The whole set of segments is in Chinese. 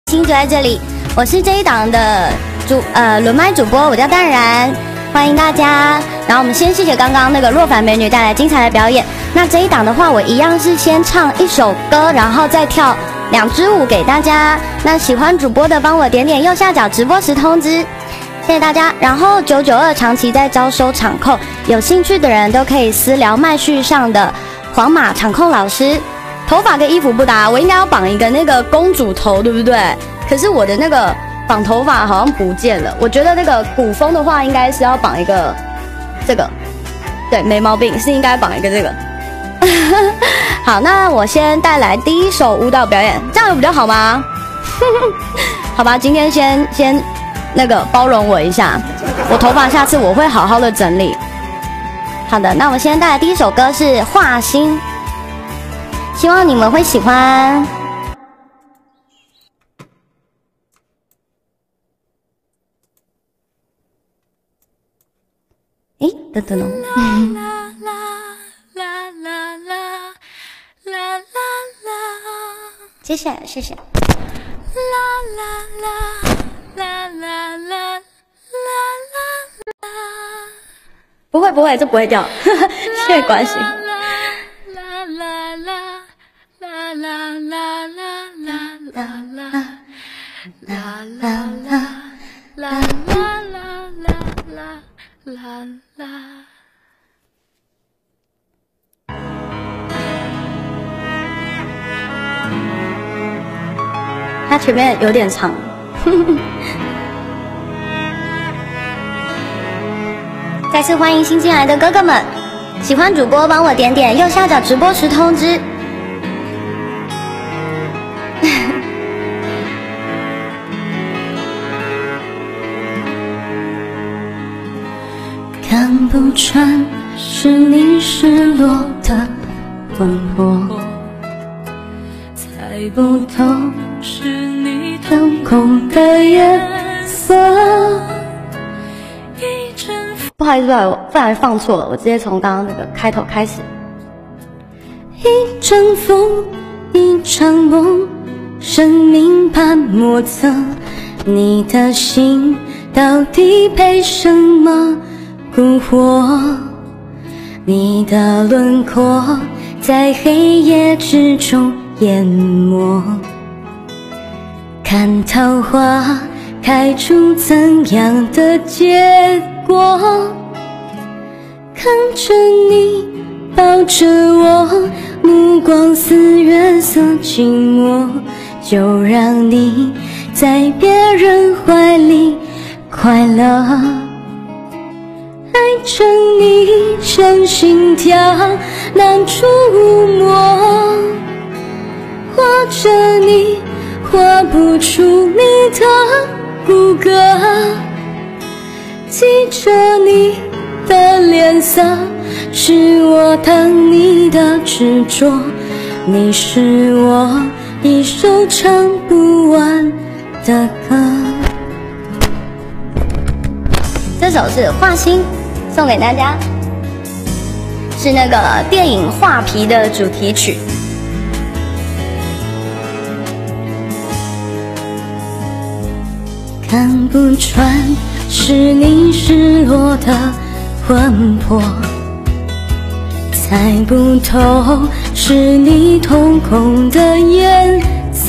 心就在这里，我是这一档的轮麦主播，我叫淡然，欢迎大家。然后我们先谢谢刚刚那个若凡美女带来精彩的表演。那这一档的话，我一样是先唱一首歌，然后再跳2支舞给大家。那喜欢主播的帮我点点右下角直播时通知，谢谢大家。然后992长期在招收场控，有兴趣的人都可以私聊麦序上的黄马场控老师。头发跟衣服不搭，我应该要绑一个那个公主头，对不对？可是我的那个绑头发好像不见了。我觉得那个古风的话，应该是要绑一个这个，对，没毛病，是应该绑一个这个。好，那我先带来第一首舞蹈表演，这样有比较好吗？好吧，今天先那个包容我一下，我头发下次我会好好的整理。好的，那我先带来第一首歌是《画心》。希望你们会喜欢。诶，等等哦。接下来，谢谢。不会，这不会掉，谢谢关心。它前面有点长。再次欢迎新进来的哥哥们，喜欢主播帮我点点右下角直播时通知。看不穿是你失落的魂魄，猜不透是你瞳孔的颜色。不好意思，不然放错了，我直接从刚刚那个开头开始。一阵风，一场梦，生命般莫测，你的心到底被什么蛊惑？你的轮廓在黑夜之中淹没，看桃花开出怎样的结果？看着你抱着我，目光似月色寂寞，就让你在别人怀里快乐。爱着你像心跳难触摸，画着你画不出你的骨骼，记着你的脸色，是我等你的执着，你是我一首唱不完的歌。这首是《画心》，送给大家，是那个电影《画皮》的主题曲。看不穿是你失落的魂魄，猜不透是你瞳孔的颜色。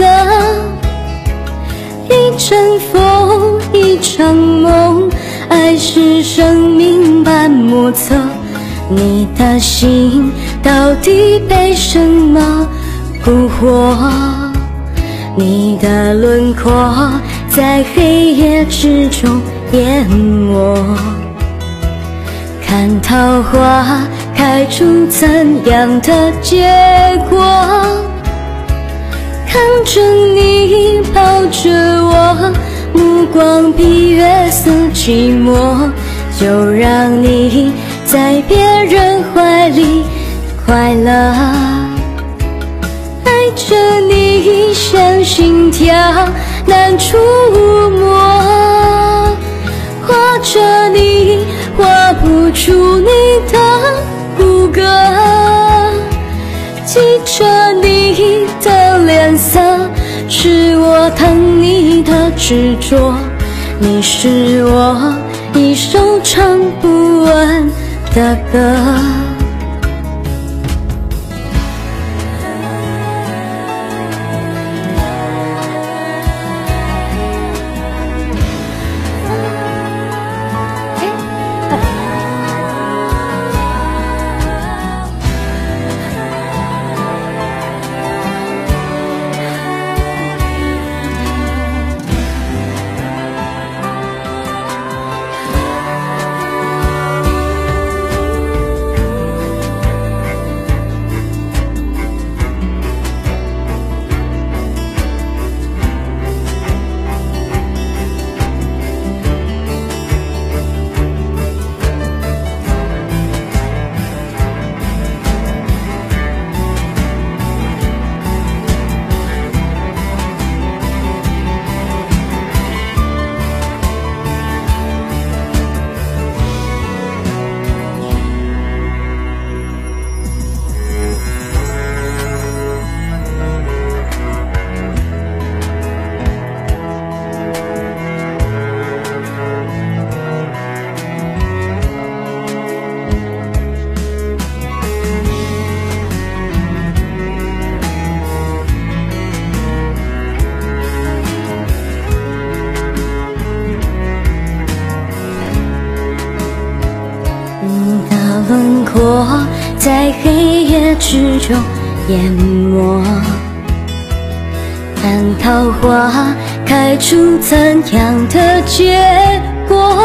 一阵风，一场梦，爱是生命般莫测，你的心到底被什么蛊惑？你的轮廓在黑夜之中淹没，看桃花开出怎样的结果？看着你抱着我，目光比月色寂寞，就让你在别人怀里快乐。爱着你像心跳难触摸，画着你画不出你的骨骼，记着你的脸色，是我疼你执着，你是我一首唱不完的歌。轮廓在黑夜之中淹没，看桃花开出怎样的结果？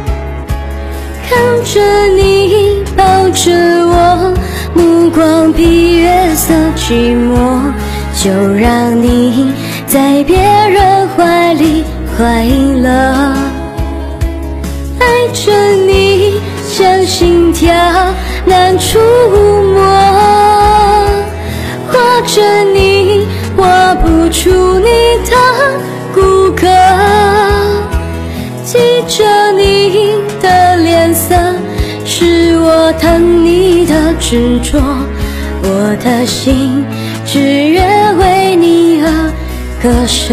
看着你抱着我，目光比月色寂寞，就让你在别人怀里快乐。爱着你像心跳难触摸，握着你画不出你的骨骼，记着你的脸色，是我疼你的执着，我的心只愿为你而割舍。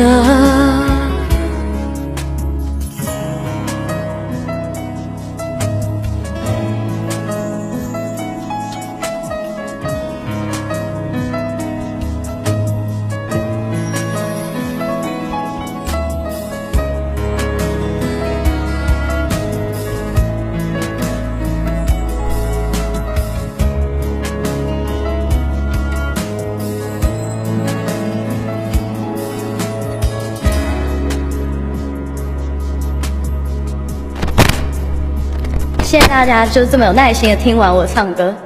谢谢大家就这么有耐心的听完我唱歌，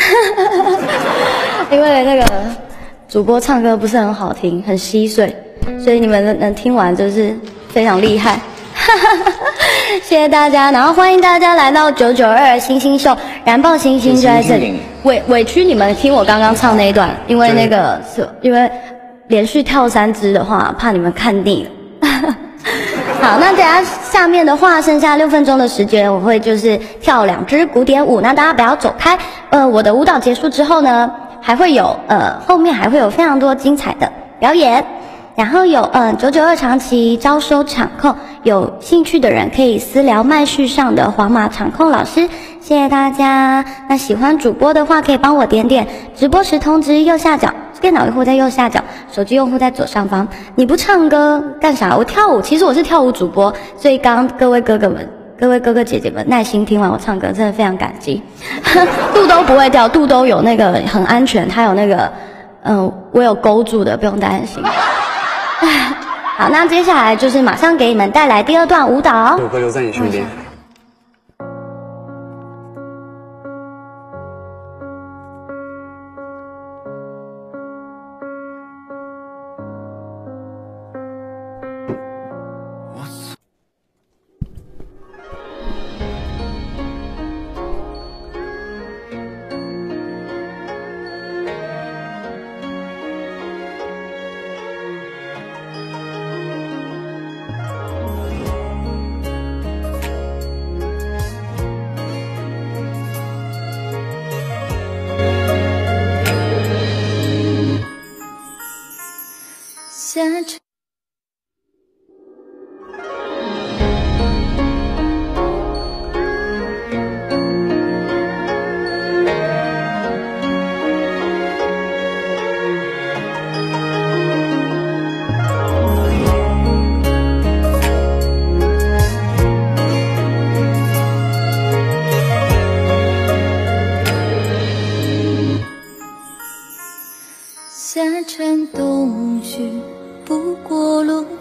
因为那个主播唱歌不是很好听，很稀碎，所以你们能听完就是非常厉害。谢谢大家，然后欢迎大家来到992星星秀，燃爆星星就在这里。委屈你们听我刚刚唱那一段，因为那个是因为连续跳3支的话，怕你们看腻了。好，那等下下面的话，剩下6分钟的时间，我会就是跳2支古典舞，那大家不要走开。我的舞蹈结束之后呢，还会有后面还会有非常多精彩的表演，然后有992长期招收场控，有兴趣的人可以私聊麦序上的黄马场控老师。谢谢大家。那喜欢主播的话，可以帮我点点直播时通知右下角。电脑用户在右下角，手机用户在左上方。你不唱歌干啥？我跳舞，其实我是跳舞主播，所以刚刚各位哥哥姐姐们耐心听完我唱歌，真的非常感激。肚兜不会掉，肚兜有那个很安全，它有那个我有勾住的，不用担心。好，那接下来就是马上给你们带来第2段舞蹈。这首歌留在你身边。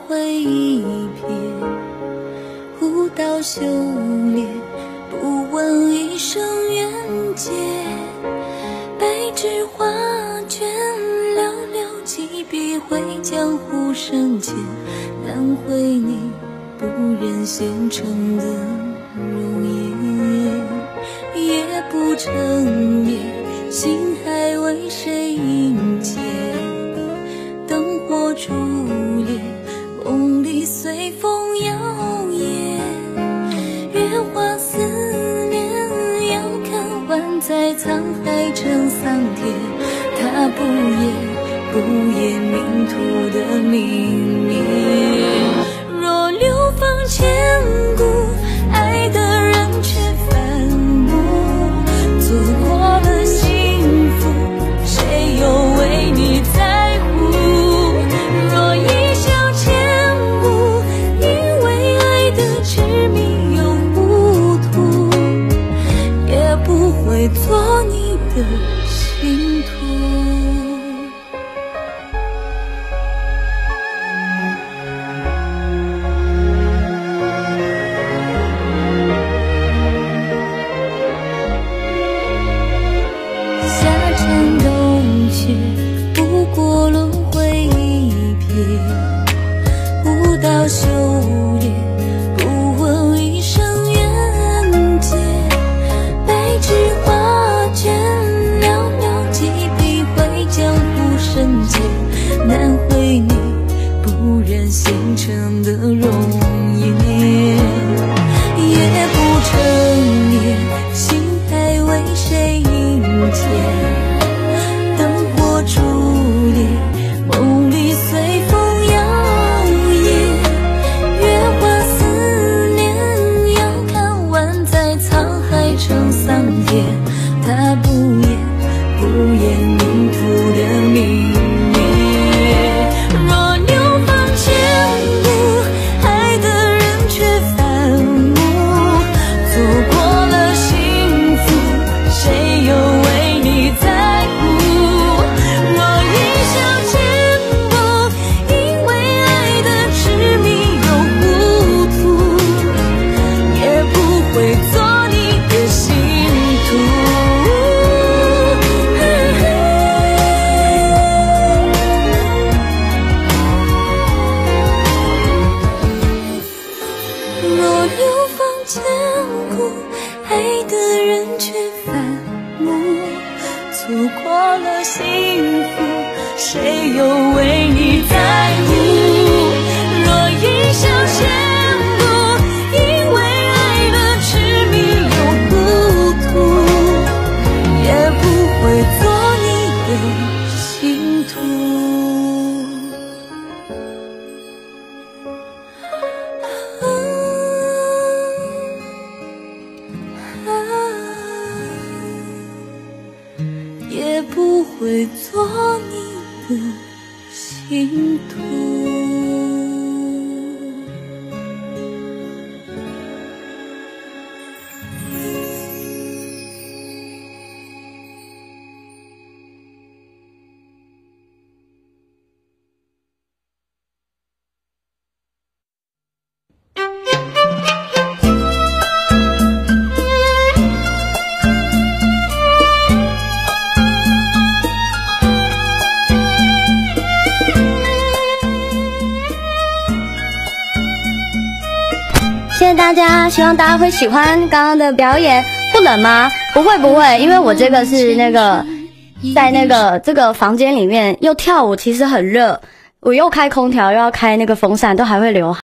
回一瞥，舞蹈修炼，不问一生缘劫。白纸画卷，寥寥几笔绘江湖深浅，难绘你不忍纤尘的容颜，也不成眠，心还为谁凝结？灯火烛烈，梦里随风摇曳，月华思念，遥看万载沧海成桑田，他不言命途的泯灭。若流芳千古，爱的人却反目，错过了幸福，谁又为你在乎？若一笑千古，因为爱的痴迷又糊涂，也不会做你的信徒。不过轮回一瞥，舞蹈修炼，不问一生缘劫。白纸画卷，寥寥几笔绘江湖深浅，难绘你不染纤尘的容颜，也不成眠，心还为谁凝结？烛烈，梦里随风摇曳，月华思念，遥看万载沧海成桑田，他不言命途的泯灭。若流芳千古，爱的人却反目，错过了幸福，谁又为你在乎？千古，爱的人却反目，错过了幸福，谁又为你在乎？若一笑千古，因为爱的痴迷又糊涂，也不会做你的信徒。也不会做你的信徒。 谢谢大家，希望大家会喜欢刚刚的表演。不冷吗？不会，因为我这个是那个在这个房间里面又跳舞，其实很热，我又开空调又要开那个风扇，都还会流汗。